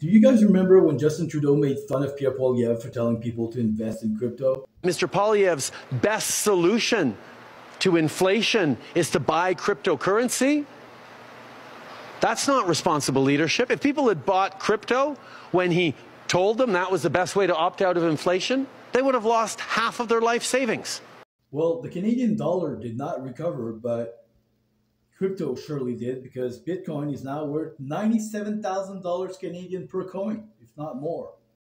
Do you guys remember when Justin Trudeau made fun of Pierre Poilievre for telling people to invest in crypto? Mr. Poilievre's best solution to inflation is to buy cryptocurrency? That's not responsible leadership. If people had bought crypto when he told them that was the best way to opt out of inflation, they would have lost half of their life savings. Well, the Canadian dollar did not recover, but crypto surely did because Bitcoin is now worth $97,000 Canadian per coin, if not more.